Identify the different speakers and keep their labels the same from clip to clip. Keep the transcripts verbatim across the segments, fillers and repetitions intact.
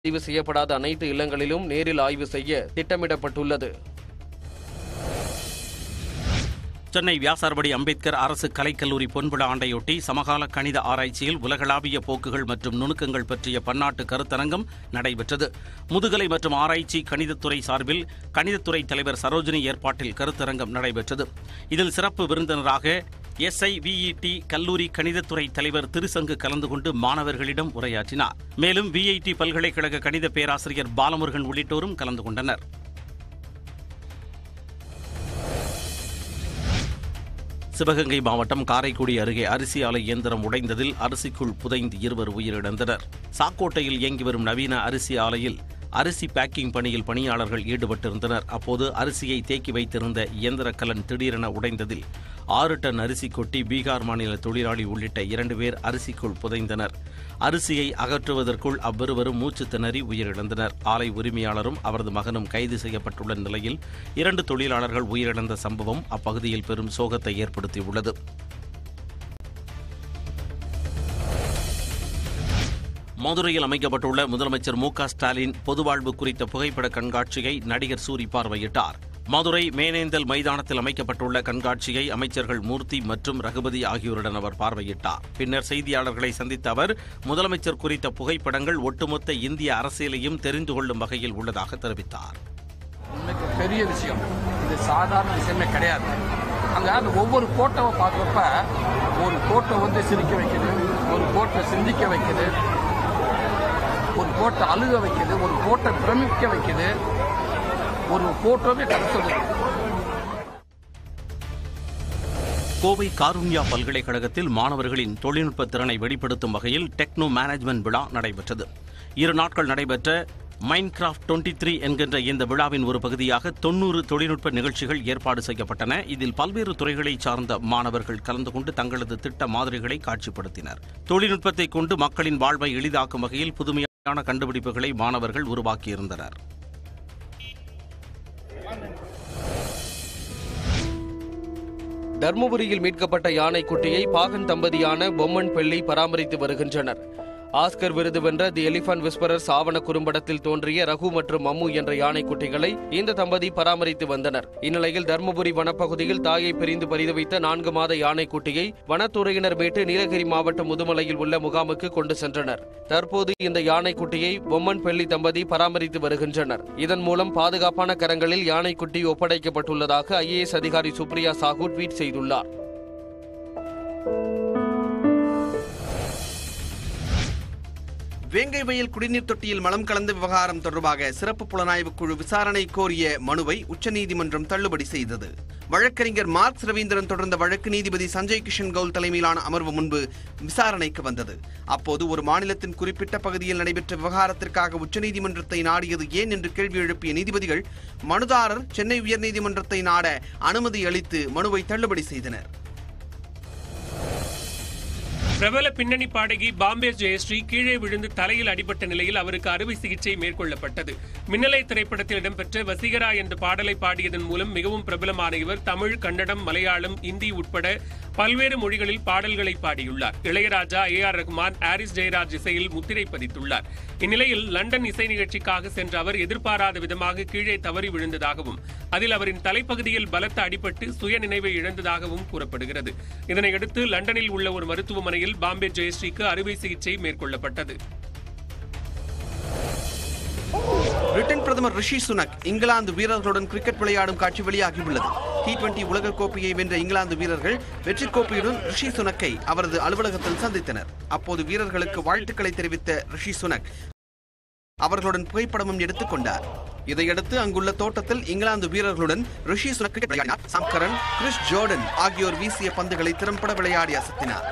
Speaker 1: பதிவு செய்யப்படாத அனைத்து இல்லங்களிலும் நேரில் ஆய்வு செய்ய திட்டமிடப்பட்டுள்ளது.
Speaker 2: சென்னை வியாசார்படி அம்பேத்கர் அரசு கலைக்கல்லூரி பொன்விழா ஆண்டையொட்டி சமகால கணித ஆராய்ச்சியில் உலகளாவிய போக்குகள் மற்றும் நுணுக்கங்கள் பற்றிய பன்னாட்டு கருத்தரங்கம் நடைபெற்றது. முதுகலை மற்றும் ஆராய்ச்சி கணிதத்துறை சார்பில் கணிதத்துறை தலைவர் சரோஜினி ஏற்பாட்டில் கருத்தரங்கம் நடைபெற்றது. இதில் சிறப்பு விருந்தினராக எஸ்ஐவிஇடி கல்லூரி கணிதத்துறை தலைவர் திருசங்கு கலந்து கொண்டு மாணவர்களிடம் உரையாற்றினார். மேலும் விஐடி பல்கலைக்கழக கணித பேராசிரியர் பாலமுருகன் உள்ளிட்டோரும் கலந்து கொண்டனர். சிவகங்கை மாவட்டம் காரைக்குடி அருகே அரிசி ஆலை இயந்திரம் உடைந்ததில் அரிசிக்குள் புதைந்து இருவர் உயிரிழந்தனர். சாக்கோட்டையில் இயங்கி வரும் நவீன அரிசி ஆலையில் அரிசி பேக்கிங் பணியில் பணியாளர்கள் ஈடுபட்டிருந்தனர். அப்போது அரிசியை தேக்கி வைத்திருந்த இயந்திர கலன் திடீரென உடைந்ததில் ஆறு டன் அரிசி கொட்டி பீகார் மாநில தொழிலாளி உள்ளிட்ட இரண்டு பேர் அரிசிக்குள் புதைந்தனர். அரிசியை அகற்றுவதற்குள் அவ்விருவரும் மூச்சு திணறி உயிரிழந்தனர். ஆலை உரிமையாளரும் அவரது மகனும் கைது செய்யப்பட்டுள்ள நிலையில் இரண்டு தொழிலாளர்கள் உயிரிழந்த சம்பவம் அப்பகுதியில் பெரும் சோகத்தை ஏற்படுத்தியுள்ளது. மதுரையில் அமைக்கப்பட்டுள்ள முதலமைச்சர் மு க ஸ்டாலின் பொதுவாழ்வு குறித்த புகைப்பட கண்காட்சியை நடிகர் சூரி பார்வையிட்டார். மதுரை மேனேந்தல் மைதானத்தில் அமைக்கப்பட்டுள்ள கண்காட்சியை அமைச்சர்கள் மூர்த்தி மற்றும் ரகுபதி ஆகியோருடன் அவர் பார்வையிட்டார். பின்னர் செய்தியாளர்களை சந்தித்த அவர் முதலமைச்சர் குறித்த புகைப்படங்கள் ஒட்டுமொத்த இந்திய அரசியலையும் தெரிந்து கொள்ளும் வகையில் உள்ளதாக தெரிவித்தார்.
Speaker 3: பெரிய விஷயம், இது சாதாரண விஷயமே கிடையாது. அங்க அந்த ஒவ்வொரு போட்டோவை பார்க்குறப்ப ஒரு போட்டோ வந்து சிரிக்க வைக்குது, ஒரு போட்டோ சிந்திக்க வைக்குது, ஒரு போட்டோ அழுக வைக்குது, ஒரு போட்டோ பிரமிக்க வைக்குது, ஒரு போட்டோவே கதை சொல்லுது.
Speaker 2: கோவை காருண்யா பல்கலைக்கழகத்தில் மாணவர்களின் தொழில்நுட்ப திறனை வெளிப்படுத்தும் வகையில் டெக்னோ மேனேஜ்மெண்ட் விழா நடைபெற்றது. இரு நாட்கள் நடைபெற்ற மைண்ட் கிராஃப்ட் டுவெண்ட்டி த்ரீ என்கின்ற இந்த விழாவின் ஒரு பகுதியாக தொன்னூறு தொழில்நுட்ப நிகழ்ச்சிகள் ஏற்பாடு செய்யப்பட்டன. இதில் பல்வேறு துறைகளைச் சார்ந்த மாணவர்கள் கலந்து கொண்டு தங்களது திட்ட மாதிரிகளை காட்சிப்படுத்தினர். தொழில்நுட்பத்தை கொண்டு மக்களின் வாழ்வை எளிதாக்கும் வகையில் புதுமையான கண்டுபிடிப்புகளை மாணவர்கள் உருவாக்கியிருந்தனர்.
Speaker 1: தர்மபுரியில் மீட்கப்பட்ட யானை குட்டியை பாகன் தம்பதியான பொம்மன் பெள்ளி பராமரித்து வருகின்றனர். ஆஸ்கர் விருது வென்ற தி எலிபென்ட் விஸ்பரர்ஸ் ஆவண குறும்படத்தில் தோன்றிய ரகு மற்றும் அம்மு என்ற யானை குட்டிகளை இந்த தம்பதி பராமரித்து வந்தனர். இந்நிலையில் தர்மபுரி வனப்பகுதியில் தாயை பிரிந்து பரிது வைத்த நான்கு மாத யானை குட்டியை வனத்துறையினர் மீட்டு நீலகிரி மாவட்டம் முதுமலையில் உள்ள முகாமுக்கு கொண்டு சென்றனர். தற்போது இந்த யானை குட்டியை பொம்மன் பெள்ளி தம்பதி பராமரித்து வருகின்றனர். இதன் மூலம் பாதுகாப்பான கரங்களில் யானை குட்டி ஒப்படைக்கப்பட்டுள்ளதாக ஐ ஏ எஸ் அதிகாரி சுப்ரியா சாஹூ ட்வீட் செய்துள்ளார்.
Speaker 4: வேங்கை வயல் குடிநீர் தொட்டியில் மலம் கலந்த விவகாரம் தொடர்பாக சிறப்பு புலனாய்வு குழு விசாரணை கோரிய மனுவை உச்சநீதிமன்றம் தள்ளுபடி செய்தது. வழக்கறிஞர் மார்க்ஸ் ரவீந்திரன் தொடர்ந்த வழக்கு நீதிபதி சஞ்சய் கிஷன் கவுல் தலைமையிலான அமர்வு முன்பு விசாரணைக்கு வந்தது. அப்போது ஒரு மாநிலத்தின் குறிப்பிட்ட பகுதியில் நடைபெற்ற விவகாரத்திற்காக உச்சநீதிமன்றத்தை நாடியது ஏன் என்று கேள்வி எழுப்பிய நீதிபதிகள் மனுதாரர் சென்னை உயர்நீதிமன்றத்தை நாட அனுமதி அளித்து மனுவை தள்ளுபடி செய்தனர்.
Speaker 5: பிரபல பின்னணி பாடகி பாம்பே ஜெயஸ்ரீ கீழே விழுந்து தலையில் அடிபட்ட நிலையில் அவருக்கு அறுவை சிகிச்சை மேற்கொள்ளப்பட்டது. மின்னலை திரைப்படத்தில் இடம்பெற்ற வசீகரா என்ற பாடலை பாடியதன் மூலம் மிகவும் பிரபலமான இவர் தமிழ், கன்னடம், மலையாளம், இந்தி உட்பட பல்வேறு மொழிகளில் பாடல்களை பாடியுள்ளார். இளையராஜா, ஏ ஆர் ரஹ்மான், ஹாரிஸ் ஜெயராஜ் இசையில் முத்திரை பதித்துள்ளார். இந்நிலையில் லண்டன் இசை நிகழ்ச்சிக்காக சென்ற அவர் எதிர்பாராத விதமாக கீழே தவறி விழுந்ததாகவும் அதில் அவரின் தலைப்பகுதியில் பலத்த அடிபட்டு சுய நினைவை இழந்ததாகவும் கூறப்படுகிறது. இதனையடுத்து லண்டனில் உள்ள ஒரு மருத்துவமனையில் பாம்பே ஜெயஸ்ரீக்கு அறுவை சிகிச்சை மேற்கொள்ளப்பட்டது.
Speaker 4: பிரிட்டன் பிரதமர் ரிஷி சுனக் இங்கிலாந்து வீரர்களுடன் கிரிக்கெட் விளையாடும் காட்சி வெளியாகியுள்ளது. டி டுவெண்டி உலக கோப்பையை வென்ற இங்கிலாந்து வீரர்கள் வெற்றி கோப்பையுடன் ரிஷி சுனக்கை அவரது அலுவலகத்தில் சந்தித்தனர். அப்போது வீரர்களுக்கு வாழ்த்துக்களை தெரிவித்த ரிஷி சுனக் அவர்களுடன் புகைப்படமும் எடுத்துக் கொண்டார். இதையடுத்து அங்குள்ள தோட்டத்தில் இங்கிலாந்து வீரர்களுடன் ரிஷி சுனக் கிரிக்கெட் விளையாடினார். சாம் கரன், கிறிஸ் ஜோர்டன் ஆகியோர் வீசிய பந்துகளை திறம்பட விளையாடி அசத்தினார்.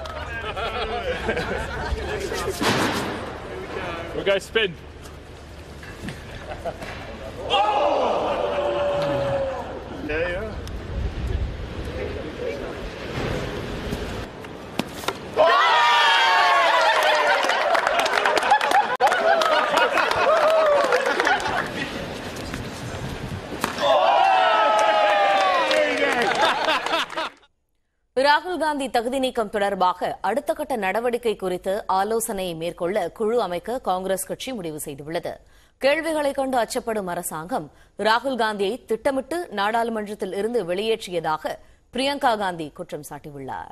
Speaker 6: ராகுல் காந்தி தகுதி நீக்கம் தொடர்பாக அடுத்த கட்ட நடவடிக்கை குறித்து ஆலோசனை மேற்கொள்ள குழு அமைக்க காங்கிரஸ் கட்சி முடிவு செய்துள்ளது. கேள்விகளை கொண்டு அச்சப்படும் அரசாங்கம் ராகுல் காந்தியை திட்டமிட்டு நாடாளுமன்றத்தில் இருந்து வெளியேற்றியதாக பிரியங்கா காந்தி குற்றம் சாட்டியுள்ளார்.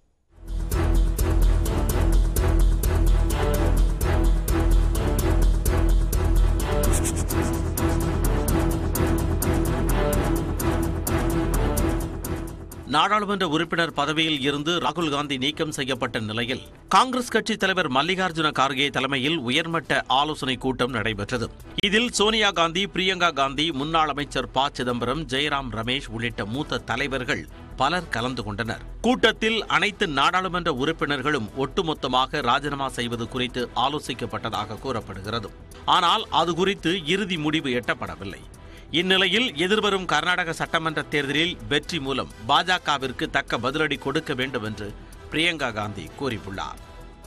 Speaker 2: நாடாளுமன்ற உறுப்பினர் பதவியில் இருந்து ராகுல் காந்தி நீக்கம் செய்யப்பட்ட நிலையில் காங்கிரஸ் கட்சி தலைவர் மல்லிகார்ஜுன கார்கே தலைமையில் உயர்மட்ட ஆலோசனை கூட்டம் நடைபெற்றது. இதில் சோனியா காந்தி, பிரியங்கா காந்தி, முன்னாள் அமைச்சர் ப சிதம்பரம், ஜெயராம் ரமேஷ் உள்ளிட்ட மூத்த தலைவர்கள் பலர் கலந்து கொண்டனர். கூட்டத்தில் அனைத்து நாடாளுமன்ற உறுப்பினர்களும் ஒட்டுமொத்தமாக ராஜினாமா செய்வது குறித்து ஆலோசிக்கப்பட்டதாக கூறப்படுகிறது. ஆனால் அது குறித்து இறுதி முடிவு எட்டப்படவில்லை. இந்நிலையில் எதிர்வரும் கர்நாடக சட்டமன்ற தேர்தலில் வெற்றி மூலம் பாஜகவிற்கு தக்க பதிலடி கொடுக்க வேண்டும் என்று பிரியங்கா காந்தி கூறியுள்ளார்.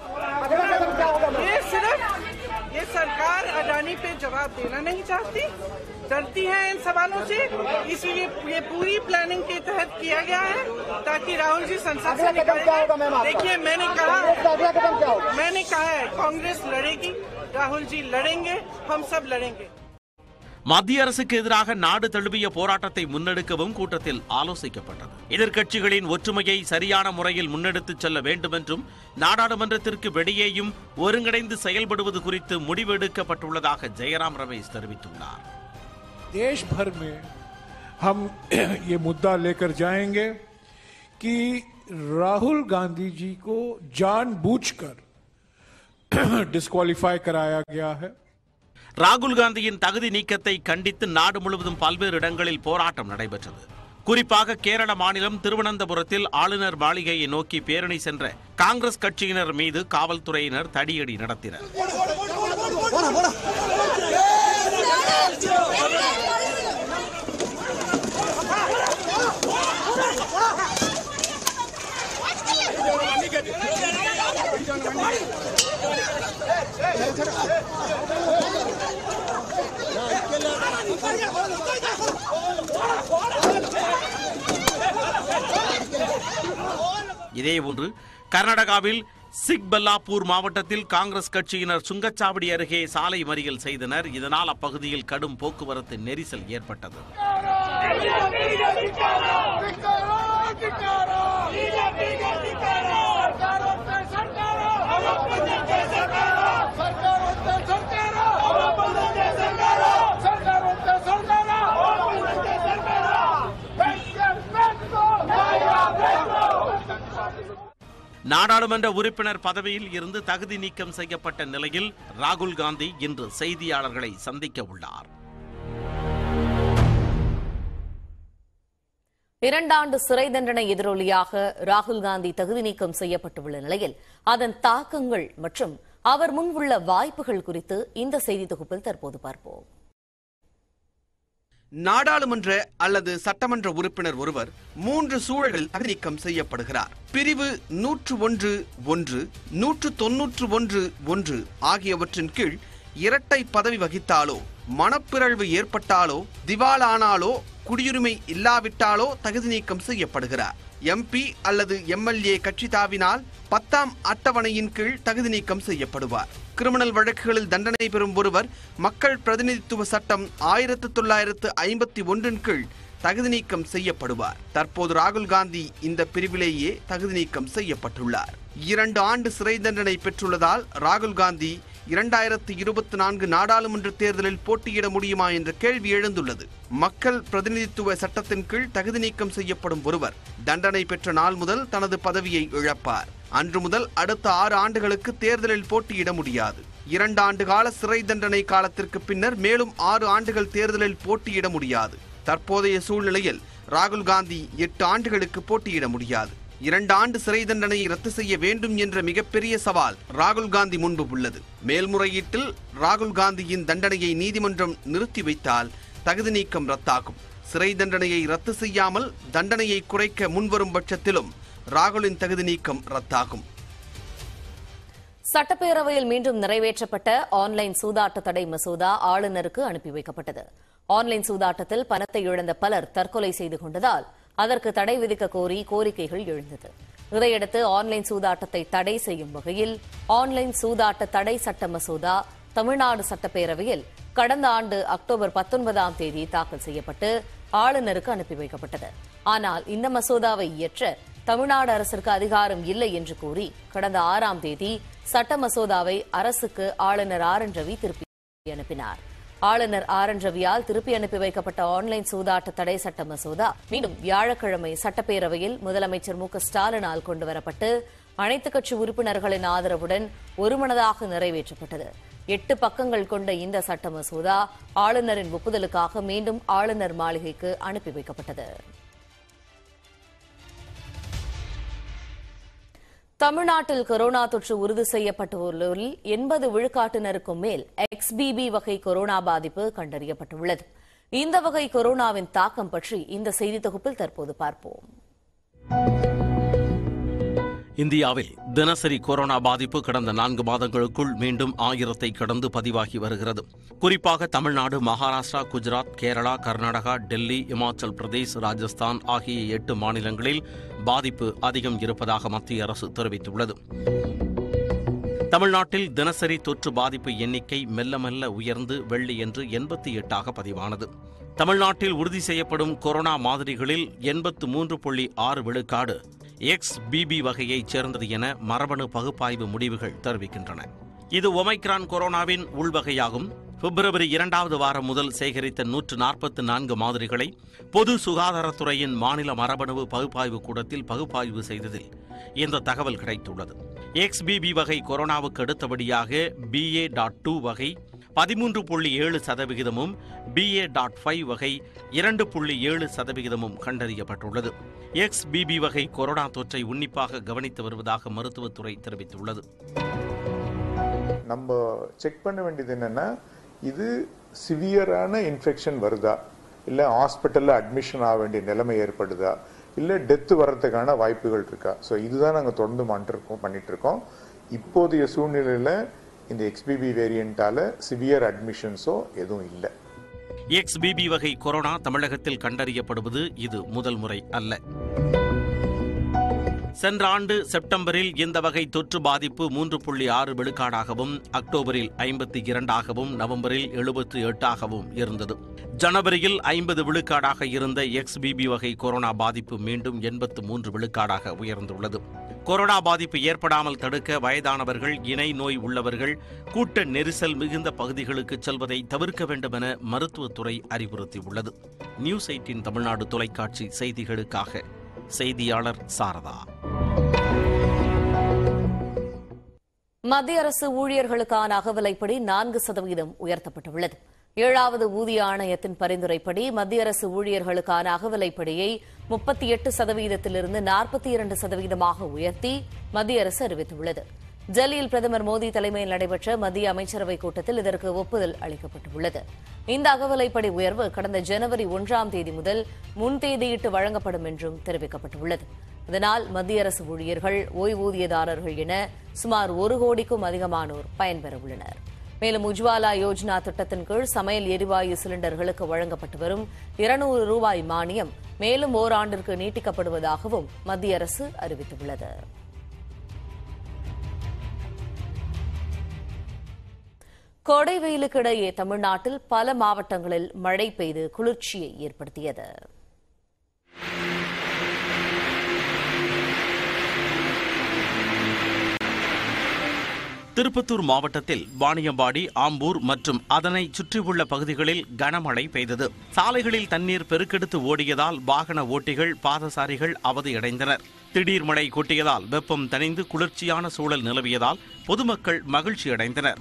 Speaker 7: ये सरकार अडानी पे जवाब देना नहीं चाहती, डरती है इन सवालों से, इसलिए ये पूरी प्लानिंग के तहत किया गया है ताकि राहुल जी संसद से निकलेंगे। देखिए, मैंने कहा मैंने कहा है कांग्रेस लड़ेगी, राहुल जी लड़ेंगे, हम सब लड़ेंगे.
Speaker 2: மத்திய அரசுக்கு எதிராக நாடு தழுவிய போராட்டத்தை முன்னெடுக்கவும் கூட்டத்தில் ஆலோசிக்கப்பட்டது. எதிர்க்கட்சிகளின் ஒற்றுமையை சரியான முறையில் முன்னெடுத்துச் செல்ல வேண்டும் என்றும் நாடாளுமன்றத்திற்கு வெளியேயும் ஒருங்கிணைந்து செயல்படுவது குறித்து முடிவெடுக்கப்பட்டுள்ளதாக ஜெயராம் ரமேஷ் தெரிவித்துள்ளார்.
Speaker 8: देश भर में हम ये मुद्दा लेकर जाएंगे कि राहुल गांधी जी को जानबूझकर डिस्क्वालीफाई कराया गया है.
Speaker 2: ராகுல் காந்தியின் தகுதி நீக்கத்தை கண்டித்து நாடு முழுவதும் பல்வேறு இடங்களில் போராட்டம் நடைபெற்றது. குறிப்பாக கேரள மாநிலம் திருவனந்தபுரத்தில் ஆளுநர் மாளிகையை நோக்கி பேரணி சென்ற காங்கிரஸ் கட்சியினர் மீது காவல்துறையினர் தடியடி நடத்தினர். இதேபோன்று கர்நாடகாவில் சிக்பல்லாப்பூர் மாவட்டத்தில் காங்கிரஸ் கட்சியினர் சுங்கச்சாவடி அருகே சாலை மறியல் செய்தனர். இதனால் அப்பகுதியில் கடும் போக்குவரத்து நெரிசல் ஏற்பட்டது. நாடாளுமன்ற உறுப்பினர் பதவியில் இருந்து தகுதி நீக்கம் செய்யப்பட்ட நிலையில் ராகுல் காந்தி இன்று செய்தியாளர்களை சந்திக்க உள்ளார்.
Speaker 6: இரண்டாண்டு சிறை தண்டனை எதிரொலியாக ராகுல் காந்தி தகுதி நீக்கம் செய்யப்பட்டுள்ள நிலையில் அதன் தாக்கங்கள் மற்றும் அவர் முன் உள்ள வாய்ப்புகள் குறித்து இந்த செய்தி தொகுப்பில் தற்போது பார்ப்போம்.
Speaker 4: நாடாளுமன்ற அல்லது சட்டமன்ற உறுப்பினர் ஒருவர் மூன்று சூழலில் தகுதி நீக்கம் செய்யப்படுகிறார். பிரிவு நூற்று ஒன்று ஒன்று, நூற்று தொன்னூற்று ஒன்று ஒன்று ஆகியவற்றின் கீழ் இரட்டை பதவி வகித்தாலோ, மனப்பிறழ்வு ஏற்பட்டாலோ, திவாலானாலோ, குடியுரிமை இல்லாவிட்டாலோ தகுதி நீக்கம் செய்யப்படுகிறார். எம்பி அல்லது எம்எல்ஏ கட்சி தாவினால் பத்தாம் அட்டவணையின் கீழ் தகுதி நீக்கம் செய்யப்படுவார். கிரிமினல் வழக்குகளில் தண்டனை பெறும் ஒருவர் மக்கள் பிரதிநிதித்துவ சட்டம் ஆயிரத்து தொள்ளாயிரத்து ஐம்பத்தி ஒன்றின் கீழ் தகுதி நீக்கம் செய்யப்படுவார். தற்போது ராகுல் காந்தி இந்த பிரிவிலேயே தகுதி நீக்கம் செய்யப்பட்டுள்ளார். இரண்டு ஆண்டு சிறை தண்டனை பெற்றுள்ளதால் ராகுல் காந்தி இரண்டாயிரத்து இருபத்தி நான்கு நாடாளுமன்ற தேர்தலில் போட்டியிட முடியுமா என்ற கேள்வி எழுந்துள்ளது. மக்கள் பிரதிநிதித்துவ சட்டத்தின் கீழ் தகுதி நீக்கம் செய்யப்படும் ஒருவர் தண்டனை பெற்ற நாள் முதல் தனது பதவியை இழப்பார். அன்று முதல் அடுத்த ஆறு ஆண்டுகளுக்கு தேர்தலில் போட்டியிட முடியாது. இரண்டு ஆண்டு கால சிறை தண்டனை காலத்திற்கு பின்னர் மேலும் ஆறு ஆண்டுகள் தேர்தலில் போட்டியிட முடியாது. தற்போதைய சூழ்நிலையில் ராகுல் காந்தி எட்டு ஆண்டுகளுக்கு போட்டியிட முடியாது. இரண்டு ஆண்டு சிறை தண்டனையை ரத்து செய்ய வேண்டும் என்ற மிகப்பெரிய சவால் ராகுல் காந்தி முன்பு உள்ளது. மேல்முறையீட்டில் ராகுல் காந்தியின் தண்டனையை நீதிமன்றம் நிறுத்தி வைத்தால் தகுதி நீக்கம் ரத்தாகும். சிறை தண்டனையை ரத்து செய்யாமல் தண்டனையை குறைக்க முன்வரும் பட்சத்திலும் ராகுலின் தகுதி நீக்கம் ரத்தாகும்.
Speaker 6: சட்டப்பேரவையில் மீண்டும் நிறைவேற்றப்பட்ட ஆன்லைன் சூதாட்ட தடை மசோதா ஆளுநருக்கு அனுப்பி வைக்கப்பட்டது. ஆன்லைன் சூதாட்டத்தில் பணத்தை இழந்த பலர் தற்கொலை செய்து கொண்டதால் அதற்கு தடை விதிக்க கோரி கோரிக்கைகள் எழுந்தது. இதையடுத்து ஆன்லைன் சூதாட்டத்தை தடை செய்யும் வகையில் ஆன்லைன் சூதாட்ட தடை சட்ட மசோதா தமிழ்நாடு சட்டப்பேரவையில் கடந்த ஆண்டு அக்டோபர் பத்தொன்பதாம் தேதி தாக்கல் செய்யப்பட்டு ஆளுநருக்கு அனுப்பி வைக்கப்பட்டது. ஆனால் இந்த மசோதாவை இயற்ற தமிழ்நாடு அரசிற்கு அதிகாரம் இல்லை என்று கூறி கடந்த ஆறாம் தேதி சட்ட மசோதாவை அரசுக்கு ஆளுநர் ஆர் என் ரவி திருப்பி அனுப்பினார். ஆளுநர் ஆர் என் ரவியால் திருப்பி அனுப்பி வைக்கப்பட்ட ஆன்லைன் சூதாட்ட தடை சட்ட மசோதா மீண்டும் வியாழக்கிழமை சட்டப்பேரவையில் முதலமைச்சர் மு க ஸ்டாலினால் கொண்டுவரப்பட்டு அனைத்துக் கட்சி உறுப்பினர்களின் ஆதரவுடன் ஒருமனதாக நிறைவேற்றப்பட்டது. எட்டு பக்கங்கள் கொண்ட இந்த சட்ட மசோதா ஆளுநரின் ஒப்புதலுக்காக மீண்டும் ஆளுநர் மாளிகைக்கு அனுப்பி வைக்கப்பட்டது. தமிழ்நாட்டில் கொரோனா தொற்று உறுதி செய்யப்பட்டுள்ளோரில் எண்பது விழுக்காட்டினருக்கும் மேல் எக்ஸ்பிபி வகை கொரோனா பாதிப்பு கண்டறியப்பட்டுள்ளது. இந்த வகை கொரோனாவின் தாக்கம் பற்றி இந்த செய்தி தொகுப்பில் தற்போது பார்ப்போம்.
Speaker 2: இந்தியாவில் தினசரி கொரோனா பாதிப்பு கடந்த நான்கு மாதங்களுக்குள் மீண்டும் ஆயிரத்தை கடந்து பதிவாகி வருகிறது. குறிப்பாக தமிழ்நாடு, மகாராஷ்டிரா, குஜராத், கேரளா, கர்நாடகா, டெல்லி, இமாச்சல் பிரதேஷ், ராஜஸ்தான் ஆகிய எட்டு மாநிலங்களில் பாதிப்பு அதிகம் இருப்பதாக மத்திய அரசு தெரிவித்துள்ளது. தமிழ்நாட்டில் தினசரி தொற்று பாதிப்பு எண்ணிக்கை மெல்ல மெல்ல உயர்ந்து வெள்ளியன்று எண்பத்தி எட்டாக பதிவானது. தமிழ்நாட்டில் உறுதி செய்யப்படும் கொரோனா மாதிரிகளில் எண்பத்து மூன்று புள்ளி ஆறு விழுக்காடு எக்ஸ் பிபி வகையைச் சேர்ந்தது என மரபணு பகுப்பாய்வு முடிவுகள் தெரிவிக்கின்றன. இது ஒமைக்ரான் கொரோனாவின் உள்வகையாகும். பிப்ரவரி இரண்டாவது வாரம் முதல் சேகரித்த நூற்று நாற்பத்தி நான்கு மாதிரிகளை பொது சுகாதாரத்துறையின் மாநில மரபணு பகுப்பாய்வு கூடத்தில் பகுப்பாய்வு செய்ததில் இந்த தகவல் கிடைத்துள்ளது. எக்ஸ் பிபி வகை கொரோனாவுக்கு அடுத்தபடியாக பிஏ டாட் டூ வகை பதிமூன்று புள்ளி ஏழு சதவிகிதமும் பிஏ டாட் ஃபைவ் வகை இரண்டு புள்ளி ஏழு சதவிகிதமும் கண்டறியப்பட்டுள்ளது. எக்ஸ் பிபி வகை கொரோனா தொற்றை உன்னிப்பாக கவனித்து வருவதாக மருத்துவத்துறை தெரிவித்துள்ளது.
Speaker 9: நம்ம செக் பண்ண வேண்டியது என்னன்னா, இது சிவியரான இன்ஃபெக்ஷன் வருதா, இல்லை ஹாஸ்பிட்டலில் அட்மிஷன் ஆக வேண்டிய நிலைமை ஏற்படுதா, இல்லை டெத்து வர்றதுக்கான வாய்ப்புகள் இருக்கா. ஸோ இதுதான் நாங்கள் தொடர்ந்து மாற்றிருக்கோம் பண்ணிட்டு இருக்கோம். இப்போதைய சூழ்நிலையில் இந்த எக்ஸ்பிபி வேரியண்டால சிவியர் அட்மிஷன்ஸோ எதுவும் இல்லை.
Speaker 2: எக்ஸ்பிபி வகை கொரோனா தமிழகத்தில் கண்டறியப்படுவது இது முதல் முறை அல்ல. சென்ற ஆண்டு செப்டம்பரில் இந்த வகை தொற்று பாதிப்பு மூன்று புள்ளி ஆறு விழுக்காடாகவும், அக்டோபரில் ஐம்பத்தி இரண்டாகவும், நவம்பரில் எழுபத்தி எட்டாகவும் இருந்தது. ஜனவரியில் ஐம்பது விழுக்காடாக இருந்த எக்ஸ்பிபி வகை கொரோனா பாதிப்பு மீண்டும் எண்பத்து மூன்று விழுக்காடாக உயர்ந்துள்ளது. கொரோனா பாதிப்பு ஏற்படாமல் தடுக்க வயதானவர்கள், இணை நோய் உள்ளவர்கள், கூட்ட நெரிசல் மிகுந்த பகுதிகளுக்கு செல்வதை தவிர்க்க வேண்டும் என மருத்துவத்துறை அறிவுறுத்தியுள்ளது. நியூஸ் எயிட்டின் தமிழ்நாடு தொலைக்காட்சி செய்திகளுக்காக செய்தியாளர் சாரதா.
Speaker 6: மத்திய அரசு ஊழியர்களுக்கான அகவிலைப்படி நான்கு சதவீதம் உயர்த்தப்பட்டுள்ளது. ஏழாவது ஊதிய ஆணையத்தின் பரிந்துரைப்படி மத்திய அரசு ஊழியர்களுக்கான அகவிலைப்படியை முப்பத்தி எட்டு சதவீதத்திலிருந்து நாற்பத்தி இரண்டு சதவீதமாக உயர்த்தி மத்திய அரசு அறிவித்துள்ளது. டெல்லியில் பிரதமர் மோடி தலைமையில் நடைபெற்ற மத்திய அமைச்சரவைக் கூட்டத்தில் இதற்கு ஒப்புதல் அளிக்கப்பட்டுள்ளது. இந்த அகவிலைப்படி உயர்வு கடந்த ஜனவரி ஒன்றாம் தேதி முதல் முன்தேதியிட்டு வழங்கப்படும் என்றும் தெரிவிக்கப்பட்டுள்ளது. இதனால் மத்திய அரசு ஊழியர்கள், ஓய்வூதியதாரர்கள் என சுமார் ஒரு கோடிக்கும் அதிகமானோர் பயன்பெற உள்ளனர். மேலும் உஜ்வாலா யோஜனா திட்டத்தின் கீழ் சமையல் எரிவாயு சிலிண்டர்களுக்கு வழங்கப்பட்டு வரும் இருநூறு ரூபாய் மானியம் மேலும் ஓராண்டிற்கு நீட்டிக்கப்படுவதாகவும் மத்திய அரசு அறிவித்துள்ளது. கோடை வெயிலுக்கு இடையே தமிழ்நாட்டில் பல மாவட்டங்களில் மழை பெய்து குளிர்ச்சியை ஏற்படுத்தியது.
Speaker 2: திருப்பத்தூர் மாவட்டத்தில் வாணியம்பாடி, ஆம்பூர் மற்றும் அதனை சுற்றியுள்ள பகுதிகளில் கனமழை பெய்தது. சாலைகளில் தண்ணீர் பெருக்கெடுத்து ஓடியதால் வாகன ஓட்டிகள், பாதசாரிகள் அவதியடைந்தனர். திடீர் மழை கொட்டியதால் வெப்பம் தணிந்து குளிர்ச்சியான சூழல் நிலவியதால் பொதுமக்கள் மகிழ்ச்சியடைந்தனர்.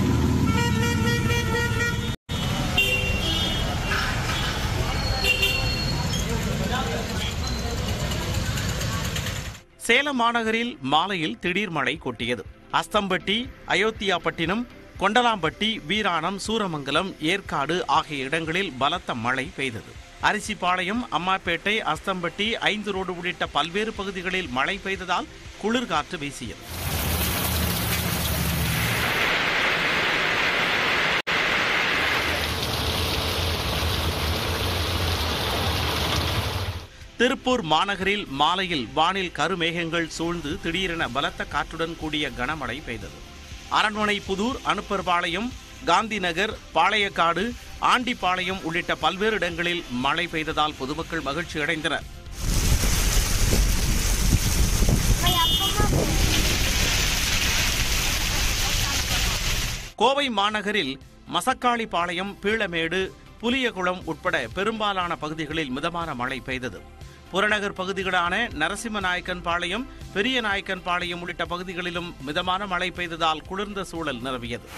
Speaker 2: சேலம் மாநகரில் மாலையில் திடீர் மழை கொட்டியது. அஸ்தம்பட்டி, அயோத்தியாபட்டினம், கொண்டலாம்பட்டி, வீராணம், சூரமங்கலம், ஏற்காடு ஆகிய இடங்களில் பலத்த மழை பெய்தது. அரிசிபாளையம், அம்மாப்பேட்டை, அஸ்தம்பட்டி, ஐந்து ரோடு உள்ளிட்ட பல்வேறு பகுதிகளில் மழை பெய்ததால் குளிர்காற்று வீசியது. திருப்பூர் மாநகரில் மாலையில் வானில் கருமேகங்கள் சூழ்ந்து திடீரென பலத்த காற்றுடன் கூடிய கனமழை பெய்தது. அரண்மனை புதூர், அனுப்பர்பாளையம், காந்தி நகர், பாளையக்காடு, ஆண்டிப்பாளையம் உள்ளிட்ட பல்வேறு இடங்களில் மழை பெய்ததால் பொதுமக்கள் மகிழ்ச்சி அடைந்தனர். கோவை மாநகரில் மசக்காளிப்பாளையம், பீளமேடு, புலியகுளம் உட்பட பெரும்பாலான பகுதிகளில் மிதமான மழை பெய்தது. புறநகர் பகுதிகளான நரசிம்மநாயக்கன் பாளையம், பெரிய நாயக்கன் பாளையம் உள்ளிட்ட பகுதிகளிலும் மிதமான மழை பெய்ததால் குளிர்ந்த சூழல் நிலவியது.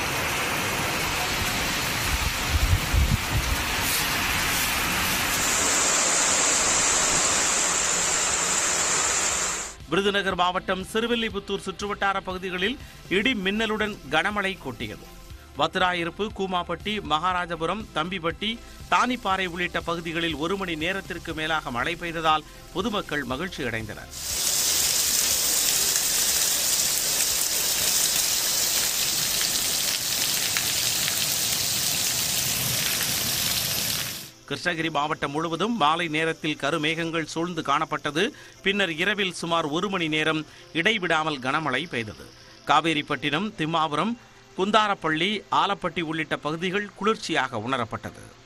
Speaker 2: விருதுநகர் மாவட்டம் சிறுவில்லிபுத்தூர் சுற்றுவட்டார பகுதிகளில் இடி மின்னலுடன் கனமழை கொட்டியது. வத்திராயிருப்பு, கூமாப்பட்டி, மகாராஜபுரம், தம்பிப்பட்டி, தானிப்பாறை உள்ளிட்ட பகுதிகளில் ஒரு மணி நேரத்திற்கு மேலாக மழை பெய்ததால் பொதுமக்கள் மகிழ்ச்சி அடைந்தனர். கிருஷ்ணகிரி மாவட்டம் முழுவதும் மாலை நேரத்தில் கருமேகங்கள் சூழ்ந்து காணப்பட்டது. பின்னர் இரவில் சுமார் ஒரு மணி நேரம் இடைவிடாமல் கனமழை பெய்தது. காவேரிப்பட்டினம், திம்மாபுரம், குந்தாரப்பள்ளி, ஆலப்பட்டி உள்ளிட்ட பகுதிகள் குளிர்ச்சியாக உணரப்பட்டது.